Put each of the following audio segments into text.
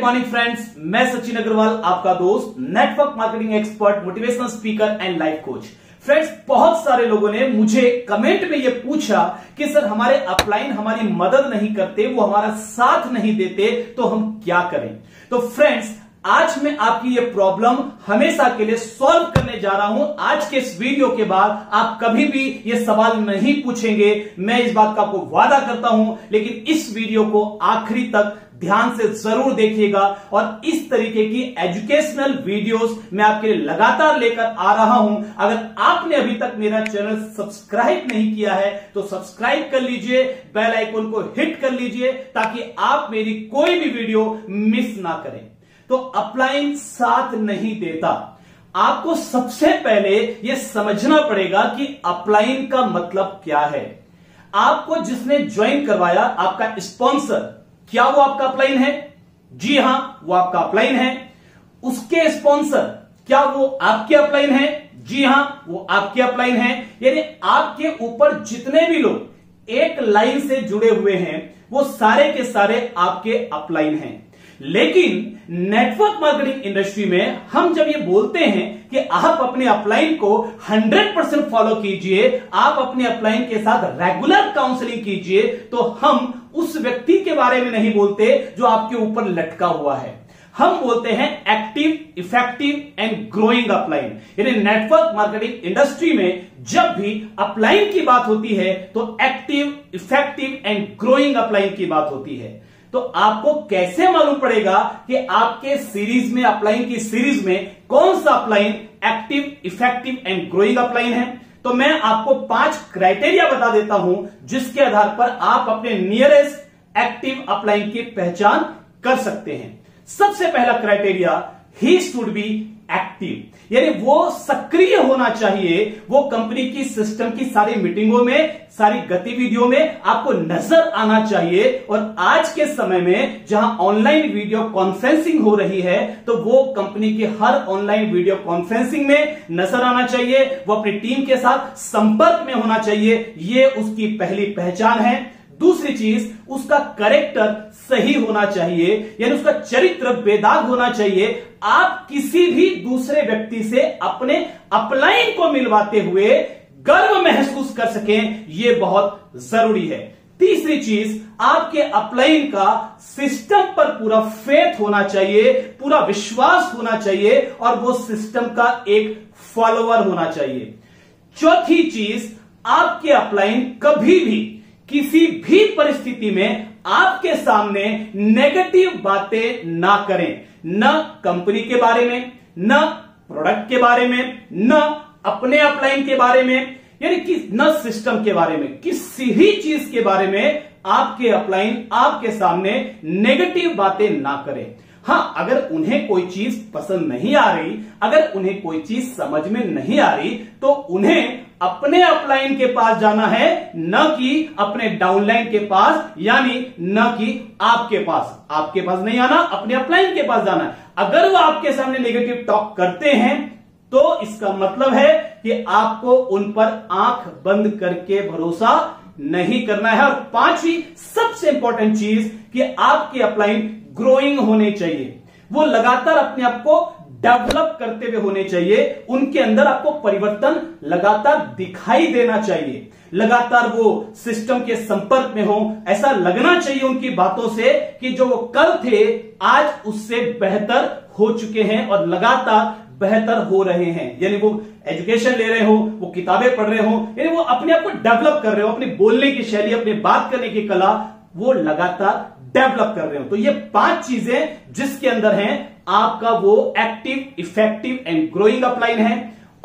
Morning friends, मैं सचिन अग्रवाल, आपका दोस्त, network marketing expert, motivational speaker and life coach. Friends, बहुत सारे लोगों ने मुझे कमेंट में यह पूछा कि सर हमारे अपलाइन हमारी मदद नहीं करते, वो हमारा साथ नहीं देते, तो हम क्या करें। तो फ्रेंड्स, आज मैं आपकी ये प्रॉब्लम हमेशा के लिए सॉल्व करने जा रहा हूं। आज के इस वीडियो के बाद आप कभी भी ये सवाल नहीं पूछेंगे, मैं इस बात का आपको वादा करता हूं। लेकिन इस वीडियो को आखिरी तक ध्यान से जरूर देखिएगा और इस तरीके की एजुकेशनल वीडियोस मैं आपके लिए लगातार लेकर आ रहा हूं। अगर आपने अभी तक मेरा चैनल सब्सक्राइब नहीं किया है तो सब्सक्राइब कर लीजिए, बेल आइकन को हिट कर लीजिए ताकि आप मेरी कोई भी वीडियो मिस ना करें। तो अपलाइन साथ नहीं देता। आपको सबसे पहले यह समझना पड़ेगा कि अपलाइन का मतलब क्या है। आपको जिसने ज्वाइन करवाया, आपका स्पॉन्सर, क्या वो आपका अपलाइन है? जी हां, वो आपका अपलाइन है। उसके स्पॉन्सर, क्या वो आपके अपलाइन है? जी हां, वो आपके अपलाइन है। यानी आपके ऊपर जितने भी लोग एक लाइन से जुड़े हुए हैं वो सारे के सारे आपके अपलाइन हैं। लेकिन नेटवर्क मार्केटिंग इंडस्ट्री में हम जब ये बोलते हैं कि आप अपने अपलाइन को 100% फॉलो कीजिए, आप अपने अपलाइन के साथ रेगुलर काउंसलिंग कीजिए, तो हम उस व्यक्ति के बारे में नहीं बोलते जो आपके ऊपर लटका हुआ है। हम बोलते हैं active, effective and growing upline. यानी नेटवर्क मार्केटिंग इंडस्ट्री में जब भी अपलाइन की बात होती है तो active, effective and growing upline की बात होती है। तो आपको कैसे मालूम पड़ेगा कि आपके सीरीज में, अपलाइन की सीरीज में कौन सा upline active, effective and growing upline है? तो मैं आपको 5 क्राइटेरिया बता देता हूं जिसके आधार पर आप अपने नियरेस्ट एक्टिव अपलाइन की पहचान कर सकते हैं। सबसे पहला criteria, he should be active, यानी वो सक्रिय होना चाहिए। वो कंपनी की सिस्टम की सारी मीटिंगों में, सारी गतिविधियों में आपको नजर आना चाहिए। और आज के समय में जहां ऑनलाइन वीडियो कॉन्फ्रेंसिंग हो रही है, तो वो कंपनी की हर ऑनलाइन वीडियो कॉन्फ्रेंसिंग में नजर आना चाहिए। वो अपनी टीम के साथ संपर्क में होना चाहिए। ये उसकी पहली पहचान है। दूसरी चीज, उसका कैरेक्टर सही होना चाहिए, यानी उसका चरित्र बेदाग होना चाहिए। आप किसी भी दूसरे व्यक्ति से अपने अपलाइन को मिलवाते हुए गर्व महसूस कर सकें, यह बहुत जरूरी है। तीसरी चीज, आपके अपलाइन का सिस्टम पर पूरा फेथ होना चाहिए, पूरा विश्वास होना चाहिए और वो सिस्टम का एक फॉलोअर होना चाहिए। चौथी चीज, आपके अपलाइन कभी भी किसी भी परिस्थिति में आपके सामने नेगेटिव बातें ना करें, न कंपनी के बारे में, न प्रोडक्ट के बारे में, न अपने अपलाइन के बारे में, यानी कि न सिस्टम के बारे में, किसी भी चीज के बारे में आपके अपलाइन आपके सामने नेगेटिव बातें ना करें। हां, अगर उन्हें कोई चीज पसंद नहीं आ रही, अगर उन्हें कोई चीज समझ में नहीं आ रही, तो उन्हें अपने अपलाइन के पास जाना है, न कि अपने डाउनलाइन के पास, यानी न कि आपके पास। आपके पास नहीं आना, अपने अपलाइन के पास जाना है। अगर वो आपके सामने नेगेटिव टॉक करते हैं तो इसका मतलब है कि आपको उन पर आंख बंद करके भरोसा नहीं करना है। और पांचवी सबसे इंपॉर्टेंट चीज कि आपके अपलाइन ग्रोइंग होने चाहिए, वो लगातार अपने आप को डेवलप करते हुए होने चाहिए। उनके अंदर आपको परिवर्तन लगातार दिखाई देना चाहिए, लगातार वो सिस्टम के संपर्क में हो। ऐसा लगना चाहिए उनकी बातों से कि जो वो कल थे आज उससे बेहतर हो चुके हैं और लगातार बेहतर हो रहे हैं। यानी वो एजुकेशन ले रहे हो, वो किताबें पढ़ रहे हो, यानी वो अपने आप को डेवलप कर रहे हो, अपनी बोलने की शैली, अपनी बात करने की कला वो लगातार डेवलप कर रहे हो। तो ये 5 चीजें जिसके अंदर हैं आपका वो active, effective and growing upline है।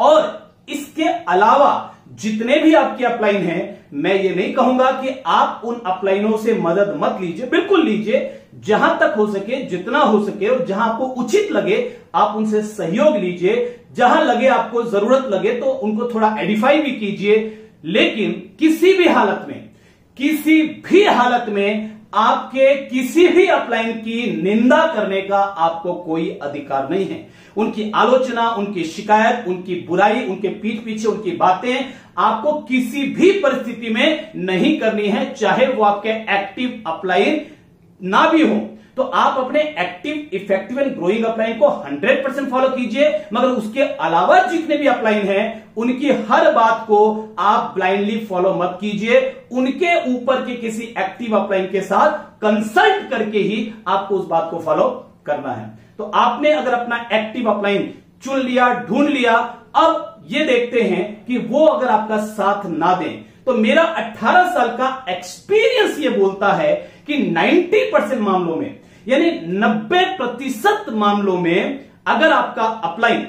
और इसके अलावा जितने भी आपके अपलाइन हैं, मैं ये नहीं कहूंगा कि आप उन अपलाइनों से मदद मत लीजिए, बिल्कुल लीजिए। जहां तक हो सके, जितना हो सके और जहां आपको उचित लगे आप उनसे सहयोग लीजिए। जहां लगे, आपको जरूरत लगे तो उनको थोड़ा एडिफाई भी कीजिए। लेकिन किसी भी हालत में आपके किसी भी अपलाइन की निंदा करने का आपको कोई अधिकार नहीं है। उनकी आलोचना, उनकी शिकायत, उनकी बुराई, उनके पीठ पीछे उनकी बातें आपको किसी भी परिस्थिति में नहीं करनी है, चाहे वो आपके एक्टिव अपलाइन ना भी हो। तो आप अपने active, effective and growing upline को 100% फॉलो कीजिए, मगर उसके अलावा जितने भी अपलाइन हैं उनकी हर बात को आप ब्लाइंडली फॉलो मत कीजिए। उनके ऊपर के किसी एक्टिव अपलाइन के साथ कंसल्ट करके ही आपको उस बात को फॉलो करना है। तो आपने अगर अपना एक्टिव अपलाइन चुन लिया, ढूंढ लिया, अब ये देखते हैं कि वो अगर आपका साथ ना दें, तो मेरा 18 साल का एक्सपीरियंस ये बोलता है कि 90% मामलों में, यानी 90% मामलों में अगर आपका upline,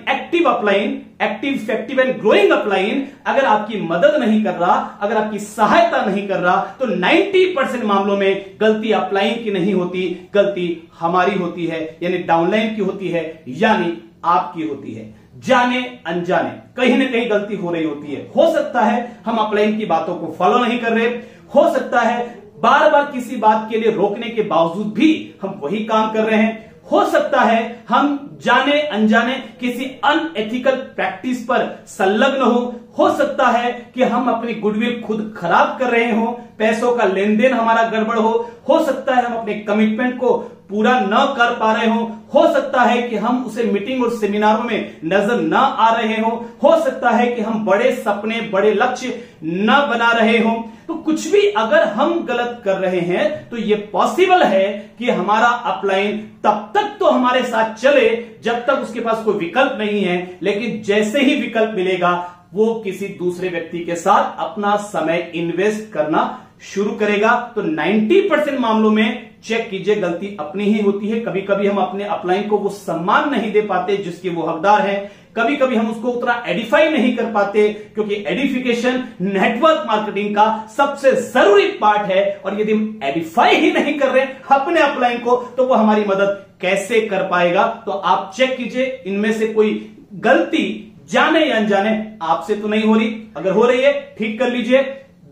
active, effective and growing upline अगर आपकी मदद नहीं कर रहा, अगर आपकी सहायता नहीं कर रहा, तो 90% मामलों में गलती अपलाइन की नहीं होती, गलती हमारी होती है, यानी डाउनलाइन की होती है, यानी आपकी होती है। जाने अनजाने कहीं ना कहीं गलती हो रही होती है। हो सकता है हम अपलाइन की बातों को फॉलो नहीं कर रहे, हो सकता है बार बार किसी बात के लिए रोकने के बावजूद भी हम वही काम कर रहे हैं, हो सकता है हम जाने अनजाने किसी अनएथिकल प्रैक्टिस पर संलग्न हो सकता है कि हम अपनी गुडविल खुद खराब कर रहे हो, पैसों का लेन देन हमारा गड़बड़ हो सकता है हम अपने कमिटमेंट को पूरा न कर पा रहे हो सकता है कि हम उसे मीटिंग और सेमिनारों में नजर न आ रहे हो सकता है कि हम बड़े सपने, बड़े लक्ष्य न बना रहे हो। तो कुछ भी अगर हम गलत कर रहे हैं तो यह पॉसिबल है कि हमारा अपलाइन तब तक तो हमारे साथ चले जब तक उसके पास कोई विकल्प नहीं है, लेकिन जैसे ही विकल्प मिलेगा वो किसी दूसरे व्यक्ति के साथ अपना समय इन्वेस्ट करना शुरू करेगा। तो 90% मामलों में चेक कीजिए गलती अपनी ही होती है। कभी कभी हम अपने अपलाइन को वो सम्मान नहीं दे पाते जिसके वो हकदार है, कभी कभी हम उसको उतना एडिफाई नहीं कर पाते, क्योंकि एडिफिकेशन नेटवर्क मार्केटिंग का सबसे जरूरी पार्ट है। और यदि हम एडिफाई ही नहीं कर रहे अपने अपलाइन को तो वो हमारी मदद कैसे कर पाएगा। तो आप चेक कीजिए इनमें से कोई गलती जाने या अनजाने आपसे तो नहीं हो रही, अगर हो रही है ठीक कर लीजिए।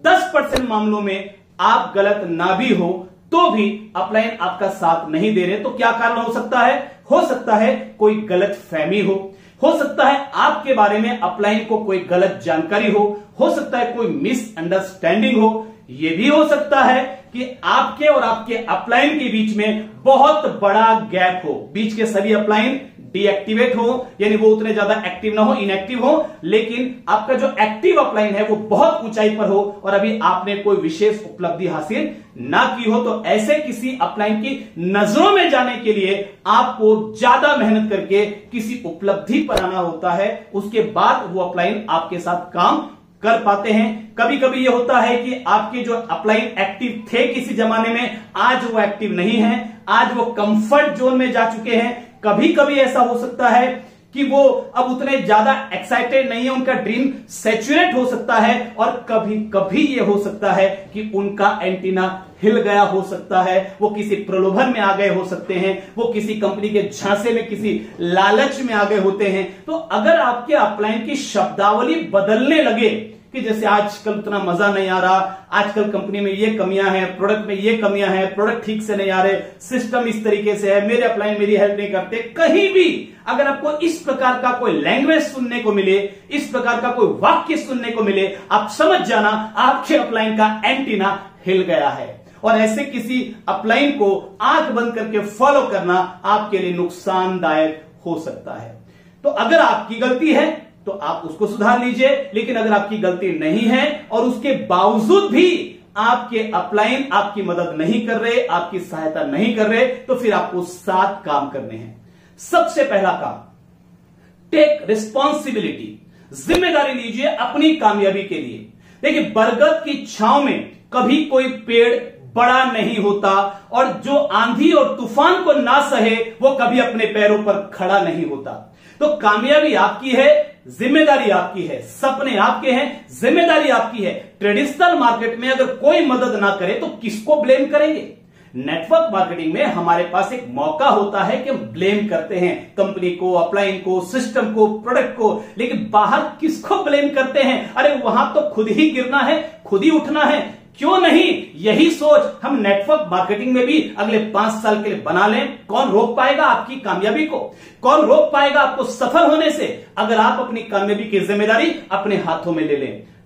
10% मामलों में आप गलत ना भी हो तो भी अपलाइन आपका साथ नहीं दे रहे, तो क्या कारण हो सकता है? हो सकता है कोई गलत फहमी हो सकता है आपके बारे में अपलाइन को कोई गलत जानकारी हो सकता है कोई मिसअंडरस्टैंडिंग हो, यह भी हो सकता है कि आपके और आपके अपलाइन के बीच में बहुत बड़ा गैप हो, बीच के सभी अपलाइन डीएक्टिवेट हो, यानी वो उतने ज्यादा एक्टिव ना हो, इनएक्टिव हो, लेकिन आपका जो एक्टिव अपलाइन है वो बहुत ऊंचाई पर हो और अभी आपने कोई विशेष उपलब्धि हासिल ना की हो। तो ऐसे किसी अपलाइन की नजरों में जाने के लिए आपको ज्यादा मेहनत करके किसी उपलब्धि पर आना होता है, उसके बाद वो अपलाइन आपके साथ काम कर पाते हैं। कभी कभी ये होता है कि आपके जो अपलाइन एक्टिव थे किसी जमाने में, आज वो एक्टिव नहीं है, आज वो कंफर्ट जोन में जा चुके हैं। कभी कभी ऐसा हो सकता है कि वो अब उतने ज्यादा एक्साइटेड नहीं है, उनका ड्रीम सैचुरेट हो सकता है, और कभी कभी ये हो सकता है कि उनका एंटीना हिल गया हो सकता है, वो किसी प्रलोभन में आ गए हो सकते हैं, वो किसी कंपनी के झांसे में, किसी लालच में आ गए होते हैं। तो अगर आपके अपलाइन की शब्दावली बदलने लगे कि जैसे आजकल उतना मजा नहीं आ रहा, आजकल कंपनी में ये कमियां हैं, प्रोडक्ट में ये कमियां हैं, प्रोडक्ट ठीक से नहीं आ रहे, सिस्टम इस तरीके से है, मेरे अपलाइन मेरी हेल्प नहीं करते, कहीं भी अगर आपको इस प्रकार का कोई लैंग्वेज सुनने को मिले, इस प्रकार का कोई वाक्य सुनने को मिले, आप समझ जाना आपके अपलाइन का एंटीना हिल गया है। और ऐसे किसी अपलाइन को आंख बंद करके फॉलो करना आपके लिए नुकसानदायक हो सकता है। तो अगर आपकी गलती है तो आप उसको सुधार लीजिए, लेकिन अगर आपकी गलती नहीं है और उसके बावजूद भी आपके अपलाइन आपकी मदद नहीं कर रहे, आपकी सहायता नहीं कर रहे, तो फिर आपको 7 काम करने हैं। सबसे पहला काम, टेक रिस्पॉन्सिबिलिटी, जिम्मेदारी लीजिए अपनी कामयाबी के लिए। देखिए, बरगद की छांव में कभी कोई पेड़ बड़ा नहीं होता, और जो आंधी और तूफान को ना सहे वो कभी अपने पैरों पर खड़ा नहीं होता। तो कामयाबी आपकी है, जिम्मेदारी आपकी है, सपने आपके हैं, जिम्मेदारी आपकी है। ट्रेडिशनल मार्केट में अगर कोई मदद ना करे तो किसको ब्लेम करेंगे? नेटवर्क मार्केटिंग में हमारे पास एक मौका होता है कि हम ब्लेम करते हैं कंपनी को, अपलाइन को, सिस्टम को, प्रोडक्ट को, लेकिन बाहर किसको ब्लेम करते हैं? अरे वहां तो खुद ही गिरना है, खुद ही उठना है। क्यों नहीं यही सोच हम नेटवर्क मार्केटिंग में भी अगले 5 साल के लिए बना लें? कौन रोक पाएगा आपकी कामयाबी को? कौन रोक पाएगा आपको सफल होने से, अगर आप अपनी कामयाबी की जिम्मेदारी अपने हाथों में ले लें?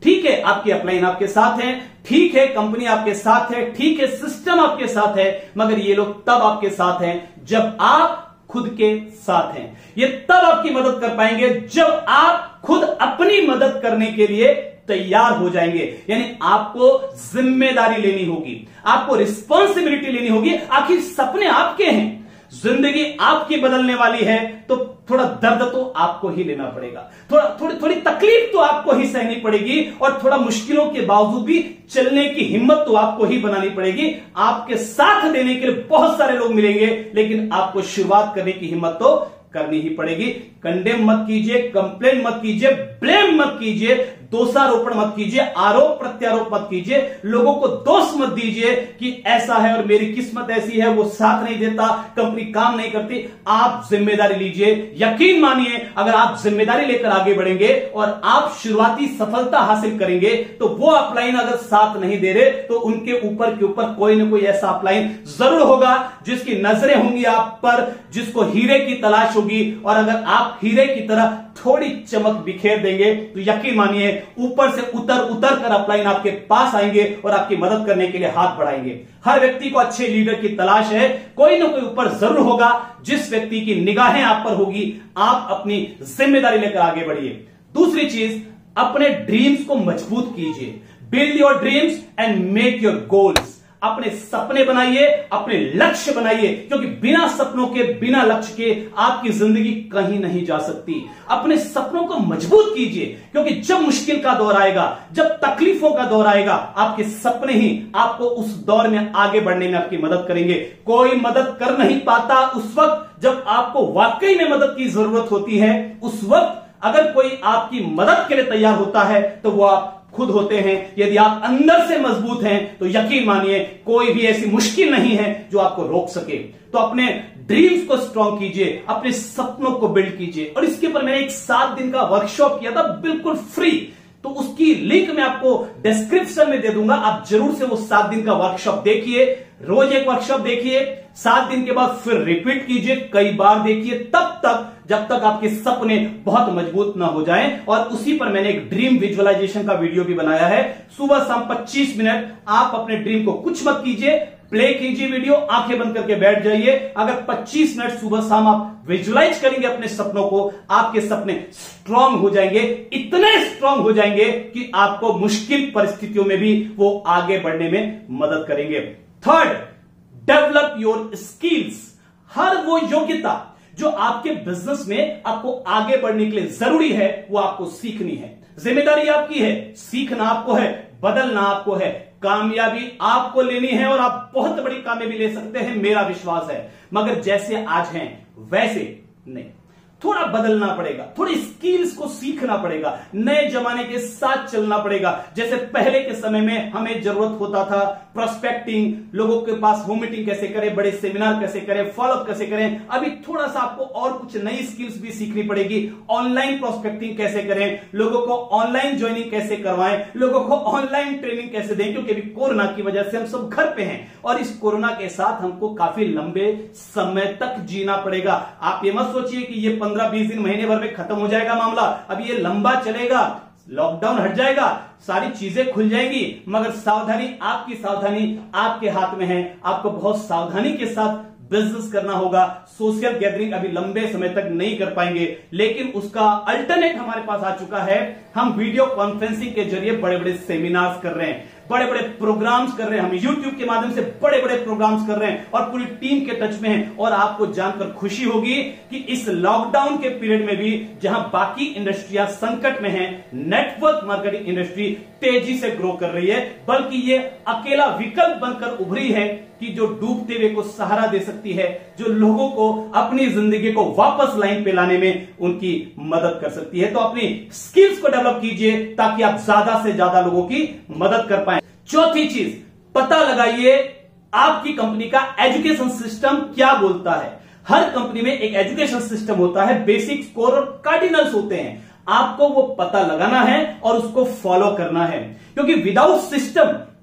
ठीक है, आपकी अपलाइन आपके साथ है, ठीक है, कंपनी आपके साथ है, ठीक है, सिस्टम आपके साथ है, मगर ये लोग तब आपके साथ हैं जब आप खुद के साथ हैं। ये तब आपकी मदद कर पाएंगे जब आप खुद अपनी मदद करने के लिए तैयार हो जाएंगे। यानी आपको जिम्मेदारी लेनी होगी, आपको रिस्पॉन्सिबिलिटी लेनी होगी। आखिर सपने आपके हैं, जिंदगी आपकी बदलने वाली है, तो थोड़ा दर्द तो आपको ही लेना पड़ेगा, थोड़ी तकलीफ तो आपको ही सहनी पड़ेगी, और थोड़ा मुश्किलों के बावजूद भी चलने की हिम्मत तो आपको ही बनानी पड़ेगी। आपके साथ देने के लिए बहुत सारे लोग मिलेंगे, लेकिन आपको शुरुआत करने की हिम्मत तो करनी ही पड़ेगी। कंडेम मत कीजिए, कंप्लेन मत कीजिए, ब्लेम मत कीजिए, दोषारोपण मत कीजिए, आरोप प्रत्यारोप मत कीजिए, लोगों को दोष मत दीजिए कि ऐसा है और मेरी किस्मत ऐसी है, वो साथ नहीं देता, कंपनी काम नहीं करती। आप जिम्मेदारी लीजिए। यकीन मानिए, अगर आप जिम्मेदारी लेकर आगे बढ़ेंगे और आप शुरुआती सफलता हासिल करेंगे, तो वो अपलाइन अगर साथ नहीं दे रहे, तो उनके ऊपर के ऊपर कोई ना कोई ऐसा अपलाइन जरूर होगा जिसकी नजरें होंगी आप पर, जिसको हीरे की तलाश होगी। और अगर आप हीरे की तरह थोड़ी चमक बिखेर देंगे, तो यकीन मानिए ऊपर से उतर कर अपलाइन आपके पास आएंगे और आपकी मदद करने के लिए हाथ बढ़ाएंगे। हर व्यक्ति को अच्छे लीडर की तलाश है, कोई ना कोई ऊपर जरूर होगा जिस व्यक्ति की निगाहें आप पर होगी। आप अपनी जिम्मेदारी लेकर आगे बढ़िए। दूसरी चीज, अपने ड्रीम्स को मजबूत कीजिए। Build your dreams and make your goals. अपने सपने बनाइए, अपने लक्ष्य बनाइए, क्योंकि बिना सपनों के, बिना लक्ष्य के आपकी जिंदगी कहीं नहीं जा सकती। अपने सपनों को मजबूत कीजिए, क्योंकि जब मुश्किल का दौर आएगा, जब तकलीफों का दौर आएगा, आपके सपने ही आपको उस दौर में आगे बढ़ने में आपकी मदद करेंगे। कोई मदद कर नहीं पाता उस वक्त जब आपको वाकई में मदद की जरूरत होती है। उस वक्त अगर कोई आपकी मदद के लिए तैयार होता है, तो वो आप खुद होते हैं। यदि आप अंदर से मजबूत हैं, तो यकीन मानिए कोई भी ऐसी मुश्किल नहीं है जो आपको रोक सके। तो अपने ड्रीम्स को स्ट्रॉन्ग कीजिए, अपने सपनों को बिल्ड कीजिए। और इसके ऊपर मैंने एक 7 दिन का वर्कशॉप किया था, बिल्कुल फ्री, तो उसकी लिंक मैं आपको डिस्क्रिप्शन में दे दूंगा। आप जरूर से वो 7 दिन का वर्कशॉप देखिए। रोज एक वर्कशॉप देखिए, 7 दिन के बाद फिर रिपीट कीजिए, कई बार देखिए, तब तक जब तक आपके सपने बहुत मजबूत ना हो जाएं। और उसी पर मैंने एक ड्रीम विजुअलाइजेशन का वीडियो भी बनाया है। सुबह शाम 25 मिनट आप अपने ड्रीम को कुछ मत कीजिए, प्ले कीजिए वीडियो, आंखें बंद करके बैठ जाइए। अगर 25 मिनट सुबह शाम आप विजुअलाइज करेंगे अपने सपनों को, आपके सपने स्ट्रांग हो जाएंगे, इतने स्ट्रांग हो जाएंगे कि आपको मुश्किल परिस्थितियों में भी वो आगे बढ़ने में मदद करेंगे। Third, develop your skills. हर वो योग्यता जो आपके बिजनेस में आपको आगे बढ़ने के लिए जरूरी है, वो आपको सीखनी है। जिम्मेदारी आपकी है, सीखना आपको है, बदलना आपको है, कामयाबी आपको लेनी है, और आप बहुत बड़ी कामयाबी ले सकते हैं, मेरा विश्वास है। मगर जैसे आज हैं वैसे नहीं, थोड़ा बदलना पड़ेगा, थोड़ी स्किल्स को सीखना पड़ेगा, नए जमाने के साथ चलना पड़ेगा। जैसे पहले के समय में हमें जरूरत होता था प्रोस्पेक्टिंग, लोगों के पास होम मीटिंग कैसे करें, बड़े सेमिनार कैसे करें, फॉलोअप कैसे करें। अभी थोड़ा सा आपको और कुछ नई स्किल्स भी सीखनी पड़ेगी। ऑनलाइन प्रोस्पेक्टिंग कैसे करें, लोगों को ऑनलाइन ज्वाइनिंग कैसे करवाएं, लोगों को ऑनलाइन ट्रेनिंग कैसे दें, क्योंकि अभी कोरोना की वजह से हम सब घर पे हैं और इस कोरोना के साथ हमको काफी लंबे समय तक जीना पड़ेगा। आप ये मत सोचिए कि ये 15-20 दिन, महीने भर में खत्म हो जाएगा मामला। अब ये लंबा चलेगा, लॉकडाउन हट जाएगा, सारी चीजें खुल जाएंगी, मगर सावधानी, आपकी सावधानी आपके हाथ में है। आपको बहुत सावधानी के साथ बिजनेस करना होगा। सोशल गैदरिंग अभी लंबे समय तक नहीं कर पाएंगे, लेकिन उसका अल्टरनेट हमारे पास आ चुका है। हम वीडियो कॉन्फ्रेंसिंग के जरिए बड़े बड़े सेमिनार्स कर रहे हैं, बड़े बड़े प्रोग्राम्स कर रहे हैं, हम यूट्यूब के माध्यम से बड़े बड़े प्रोग्राम्स कर रहे हैं और पूरी टीम के टच में हैं। और आपको जानकर खुशी होगी कि इस लॉकडाउन के पीरियड में भी, जहां बाकी इंडस्ट्रियां संकट में हैं, नेटवर्क मार्केटिंग इंडस्ट्री तेजी से ग्रो कर रही है। बल्कि ये अकेला विकल्प बनकर उभरी है कि जो डूबते हुए को सहारा दे सकती है, जो लोगों को अपनी जिंदगी को वापस लाइन पे लाने में उनकी मदद कर सकती है। तो अपनी स्किल्स को डेवलप कीजिए ताकि आप ज्यादा से ज्यादा लोगों की मदद कर पाए। चौथी चीज, पता लगाइए आपकी कंपनी का एजुकेशन सिस्टम क्या बोलता है। हर कंपनी में एक एजुकेशन सिस्टम होता है, बेसिक्स, कोर और कार्डिनल्स होते हैं। आपको वो पता लगाना है और उसको फॉलो करना है, क्योंकि विदाउट सिस्टम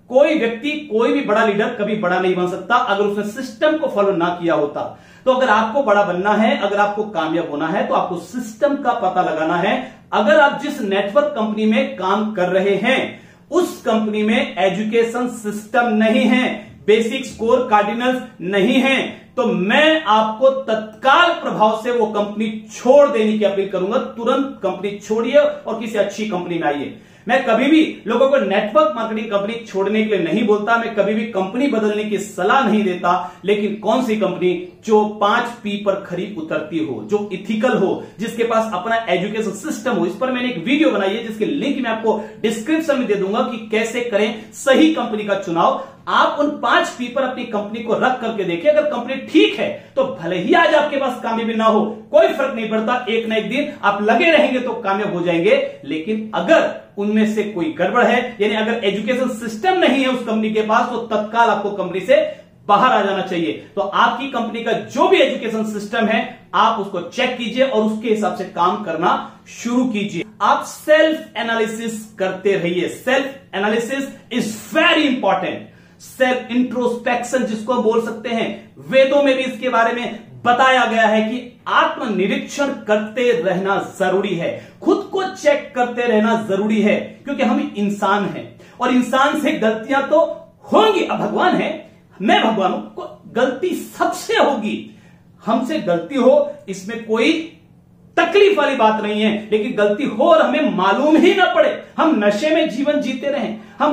कोई व्यक्ति, कोई भी बड़ा लीडर कभी बड़ा नहीं बन सकता अगर उसने सिस्टम को फॉलो ना किया होता। तो अगर आपको बड़ा बनना है, अगर आपको कामयाब होना है, तो आपको सिस्टम का पता लगाना है। अगर आप जिस नेटवर्क कंपनी में काम कर रहे हैं उस कंपनी में एजुकेशन सिस्टम नहीं है, बेसिक स्कोर कार्डिनल्स नहीं है, तो मैं आपको तत्काल प्रभाव से वो कंपनी छोड़ देने की अपील करूंगा। तुरंत कंपनी छोड़िए और किसी अच्छी कंपनी में आइए। मैं कभी भी लोगों को नेटवर्क मार्केटिंग कंपनी छोड़ने के लिए नहीं बोलता, मैं कभी भी कंपनी बदलने की सलाह नहीं देता, लेकिन कौन सी कंपनी जो 5P पर खरी उतरती हो, जो इथिकल हो, जिसके पास अपना एजुकेशन सिस्टम हो। इस पर मैंने एक वीडियो बनाई है जिसके लिंक मैं आपको डिस्क्रिप्शन में दे दूंगा कि कैसे करें सही कंपनी का चुनाव। आप उन 5P पर अपनी कंपनी को रख करके देखिए। अगर कंपनी ठीक है तो भले ही आज आपके पास कामयाबी ना हो, कोई फर्क नहीं पड़ता, एक ना एक दिन आप लगे रहेंगे तो कामयाब हो जाएंगे। लेकिन अगर उनमें से कोई गड़बड़ है, यानी अगर एजुकेशन सिस्टम नहीं है उस कंपनी के पास, तो तत्काल आपको कंपनी से बाहर आ जाना चाहिए। तो आपकी कंपनी का जो भी एजुकेशन सिस्टम है आप उसको चेक कीजिए और उसके हिसाब से काम करना शुरू कीजिए। आप सेल्फ एनालिसिस करते रहिए। Self analysis is very important. Self introspection जिसको हम बोल सकते हैं, वेदों में भी इसके बारे में बताया गया है कि आत्मनिरीक्षण करते रहना जरूरी है, खुद को चेक करते रहना जरूरी है, क्योंकि हम इंसान हैं और इंसान से गलतियां तो होंगी। अब भगवान है, मैं भगवान हूं, गलती सबसे होगी। हमसे गलती हो इसमें कोई तकलीफ वाली बात नहीं है, लेकिन गलती हो और हमें मालूम ही ना पड़े, हम नशे में जीवन जीते रहें,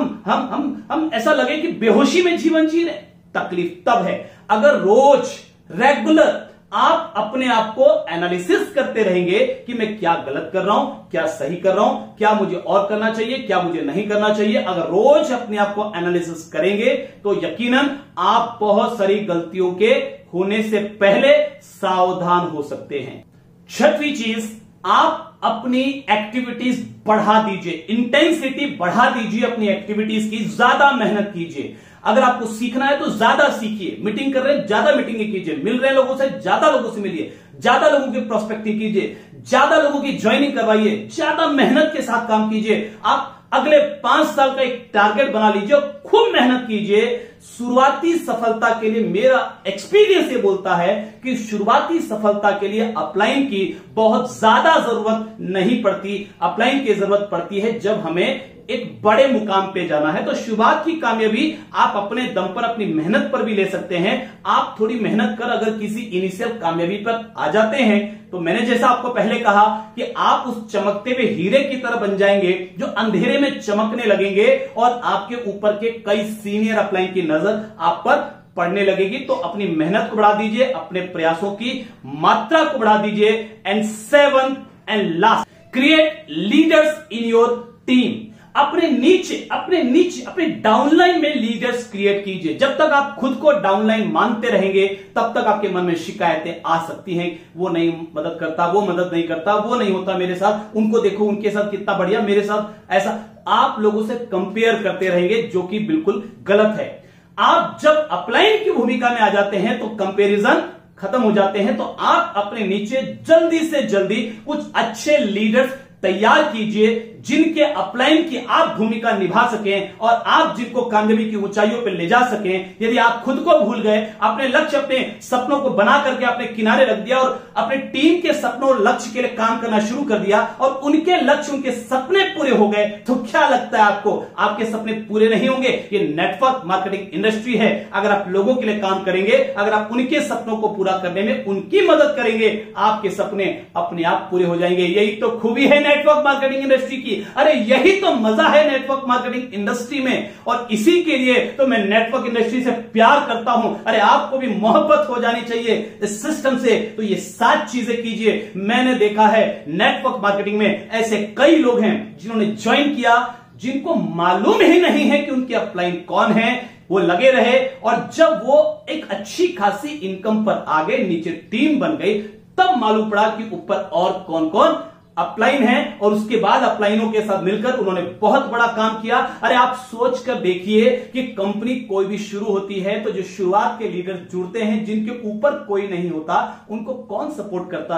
हम ऐसा लगे कि बेहोशी में जीवन जी रहे, तकलीफ तब है। अगर रोज रेगुलर आप अपने आप को एनालिसिस करते रहेंगे कि मैं क्या गलत कर रहा हूं, क्या सही कर रहा हूं, क्या मुझे और करना चाहिए, क्या मुझे नहीं करना चाहिए, अगर रोज अपने आप को एनालिसिस करेंगे तो यकीनन आप बहुत सारी गलतियों के होने से पहले सावधान हो सकते हैं। छठवीं चीज, आप अपनी एक्टिविटीज बढ़ा दीजिए, इंटेंसिटी बढ़ा दीजिए अपनी एक्टिविटीज की, ज्यादा मेहनत कीजिए। अगर आपको सीखना है तो ज्यादा सीखिए, मीटिंग कर रहे हैं ज्यादा मीटिंग कीजिए, मिल रहे लोगों से ज्यादा लोगों से मिलिए, ज्यादा लोगों की प्रोस्पेक्टिंग कीजिए, ज्यादा लोगों की ज्वाइनिंग करवाइए, ज्यादा मेहनत के साथ काम कीजिए। आप अगले 5 साल का एक टारगेट बना लीजिए और खूब मेहनत कीजिए। शुरुआती सफलता के लिए मेरा एक्सपीरियंस ये बोलता है कि शुरुआती सफलता के लिए अपलाइन की बहुत ज्यादा जरूरत नहीं पड़ती। अपलाइन की जरूरत पड़ती है जब हमें एक बड़े मुकाम पे जाना है। तो शुरुआत की कामयाबी आप अपने दम पर, अपनी मेहनत पर भी ले सकते हैं। आप थोड़ी मेहनत कर अगर किसी इनिशियल कामयाबी पर आ जाते हैं तो मैंने जैसा आपको पहले कहा कि आप उस चमकते हुए हीरे की तरह बन जाएंगे जो अंधेरे में चमकने लगेंगे और आपके ऊपर के कई सीनियर अपलाइन की नजर आप पर पढ़ने लगेगी। तो अपनी मेहनत को बढ़ा दीजिए, अपने प्रयासों की मात्रा को बढ़ा दीजिए। And 7th and last, create leaders in your team. अपने नीचे अपने डाउनलाइन में लीडर्स क्रिएट कीजिए। जब तक आप खुद को डाउनलाइन मानते रहेंगे तब तक आपके मन में शिकायतें आ सकती हैं, वो नहीं मदद करता, वो मदद नहीं करता, वो नहीं होता मेरे साथ, उनको देखो उनके साथ कितना बढ़िया, मेरे साथ ऐसा। आप लोगों से कंपेयर करते रहेंगे जो कि बिल्कुल गलत है। आप जब अपलाइन की भूमिका में आ जाते हैं तो कंपेरिजन खत्म हो जाते हैं। तो आप अपने नीचे जल्दी से जल्दी कुछ अच्छे लीडर्स तैयार कीजिए जिनके अपलाइन की आप भूमिका निभा सकें और आप जिनको कामयाबी की ऊंचाइयों पर ले जा सकें। यदि आप खुद को भूल गए, अपने लक्ष्य, अपने सपनों को बना करके अपने किनारे रख दिया और अपने टीम के सपनों और लक्ष्य के लिए काम करना शुरू कर दिया और उनके लक्ष्य, उनके सपने पूरे हो गए, तो क्या लगता है आपको आपके सपने पूरे नहीं होंगे? ये नेटवर्क मार्केटिंग इंडस्ट्री है। अगर आप लोगों के लिए काम करेंगे, अगर आप उनके सपनों को पूरा करने में उनकी मदद करेंगे, आपके सपने अपने आप पूरे हो जाएंगे। यही तो खूबी है नेटवर्क मार्केटिंग इंडस्ट्री की। अरे यही तो मजा है नेटवर्क मार्केटिंग इंडस्ट्री में, और इसी के लिए तो मैं नेटवर्क इंडस्ट्री से प्यार करता हूं। अरे आपको भी मोहब्बत हो जानी चाहिए इस सिस्टम से। तो ये 7 चीजें कीजिए। मैंने देखा है नेटवर्क मार्केटिंग में ऐसे कई लोग हैं जिन्होंने ज्वाइन किया, जिनको मालूम ही नहीं है कि उनके अपलाइन कौन है, वो लगे रहे और जब वो एक अच्छी खासी इनकम पर आ गए, नीचे टीम बन गई, तब मालूम पड़ा कि ऊपर और कौन कौन अपलाइन है और उसके बाद अपलाइनों के साथ मिलकर उन्होंने बहुत बड़ा काम किया। अरे आप सोच कर देखिए कि कंपनी कोई भी शुरू होती है तो जो शुरुआत के लीडर जुड़ते हैं, जिनके ऊपर कोई नहीं होता, उनको कौन सपोर्ट करता है?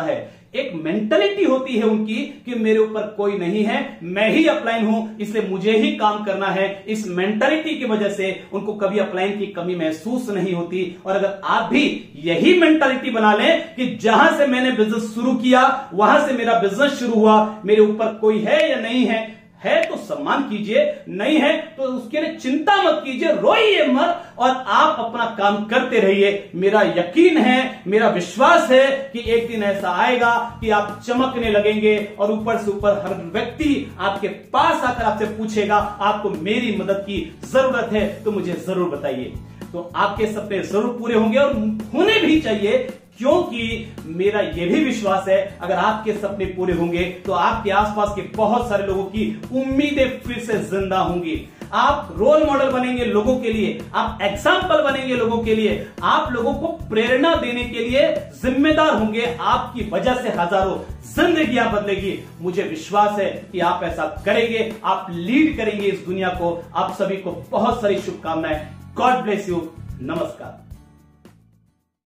एक मेंटलिटी होती है उनकी कि मेरे ऊपर कोई नहीं है, मैं ही अपलाइन हूं, इसलिए मुझे ही काम करना है। इस मेंटलिटी की वजह से उनको कभी अपलाइन की कमी महसूस नहीं होती। और अगर आप भी यही मेंटलिटी बना लें कि जहां से मैंने बिजनेस शुरू किया वहां से मेरा बिजनेस शुरू हुआ, मेरे ऊपर कोई है या नहीं है तो सम्मान कीजिए, नहीं है तो उसके लिए चिंता मत कीजिए, रोइए मत और आप अपना काम करते रहिए। मेरा यकीन है, मेरा विश्वास है कि एक दिन ऐसा आएगा कि आप चमकने लगेंगे और ऊपर से ऊपर हर व्यक्ति आपके पास आकर आपसे पूछेगा आपको मेरी मदद की जरूरत है तो मुझे जरूर बताइए। तो आपके सपने जरूर पूरे होंगे और होने भी चाहिए, क्योंकि मेरा यह भी विश्वास है अगर आपके सपने पूरे होंगे तो आपके आसपास के बहुत सारे लोगों की उम्मीदें फिर से जिंदा होंगी। आप रोल मॉडल बनेंगे लोगों के लिए, आप एग्जाम्पल बनेंगे लोगों के लिए, आप लोगों को प्रेरणा देने के लिए जिम्मेदार होंगे। आपकी वजह से हजारों जिंदगियां बदलेगी। मुझे विश्वास है कि आप ऐसा करेंगे, आप लीड करेंगे इस दुनिया को। आप सभी को बहुत सारी शुभकामनाएं। God bless you. नमस्कार।